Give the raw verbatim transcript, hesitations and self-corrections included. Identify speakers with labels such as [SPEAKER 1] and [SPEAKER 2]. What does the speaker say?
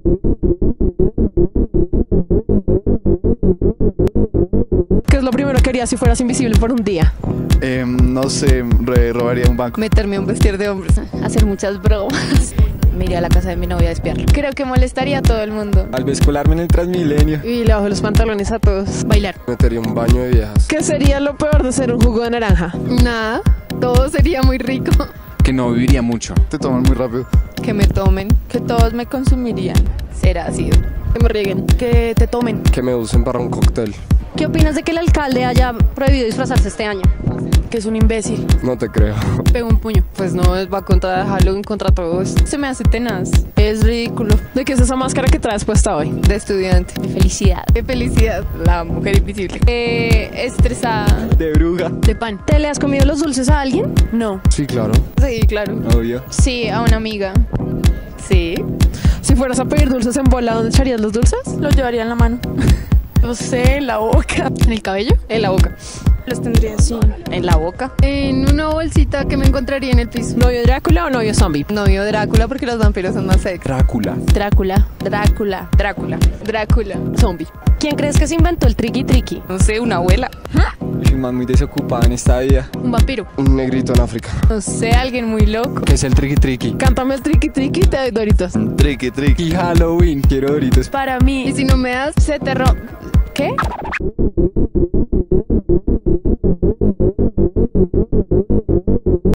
[SPEAKER 1] ¿Qué es lo primero que harías si fueras invisible por un día?
[SPEAKER 2] Eh, no sé, re- robaría un banco.
[SPEAKER 3] Meterme a un vestir de hombres, hacer muchas bromas. Me iría a la casa de mi novia a espiarla. Creo que molestaría a todo el mundo.
[SPEAKER 4] Tal vez colarme en el Transmilenio.
[SPEAKER 1] Y le bajo los pantalones a todos.
[SPEAKER 3] Bailar.
[SPEAKER 4] Metería un baño de viejas.
[SPEAKER 1] ¿Qué sería lo peor de ser un jugo de naranja?
[SPEAKER 3] Nada, todo sería muy rico.
[SPEAKER 5] Que no viviría mucho.
[SPEAKER 2] Te toman muy rápido.
[SPEAKER 3] Que me tomen, que todos me consumirían. Ser ácido.
[SPEAKER 1] Que me rieguen. Que te tomen.
[SPEAKER 4] Que me usen para un cóctel.
[SPEAKER 6] ¿Qué opinas de que el alcalde haya prohibido disfrazarse este año?
[SPEAKER 1] Que es un imbécil.
[SPEAKER 4] No te creo.
[SPEAKER 3] Pego un puño.
[SPEAKER 1] Pues no, va contra Halloween, contra todos.
[SPEAKER 3] Se me hace tenaz.
[SPEAKER 1] Es ridículo. ¿De qué es esa máscara que traes puesta hoy?
[SPEAKER 3] De estudiante.
[SPEAKER 6] De felicidad.
[SPEAKER 3] De felicidad. La mujer invisible. Eh, estresada.
[SPEAKER 4] De bruja.
[SPEAKER 1] De pan.
[SPEAKER 6] ¿Te le has comido los dulces a alguien?
[SPEAKER 1] No.
[SPEAKER 4] Sí, claro.
[SPEAKER 3] Sí, claro.
[SPEAKER 4] Obvio.
[SPEAKER 3] Sí, a una amiga. Sí.
[SPEAKER 1] Si fueras a pedir dulces en bola, ¿dónde echarías los dulces?
[SPEAKER 3] Los llevaría en la mano.
[SPEAKER 1] No sé, en la boca.
[SPEAKER 3] ¿En el cabello?
[SPEAKER 1] En la boca.
[SPEAKER 3] Los tendría así.
[SPEAKER 1] En la boca.
[SPEAKER 3] En una bolsita que me encontraría en el piso.
[SPEAKER 1] ¿Novio Drácula o novio zombie?
[SPEAKER 3] Novio Drácula porque los vampiros son más sexy.
[SPEAKER 4] Drácula.
[SPEAKER 6] Drácula.
[SPEAKER 3] Drácula. Drácula. Drácula.
[SPEAKER 1] Zombie.
[SPEAKER 6] ¿Quién crees que se inventó el triqui triqui?
[SPEAKER 3] No sé, una abuela.
[SPEAKER 4] El man muy desocupado en esta vida.
[SPEAKER 3] Un vampiro.
[SPEAKER 4] Un negrito en África.
[SPEAKER 3] No sé, alguien muy loco.
[SPEAKER 4] ¿Qué es el triqui triqui?
[SPEAKER 1] Cántame el triqui triqui y te doy doritos.
[SPEAKER 2] Triqui, triqui.
[SPEAKER 4] Y Halloween. Quiero doritos.
[SPEAKER 3] Para mí. Y si no me das, se te rompe. ¿Qué?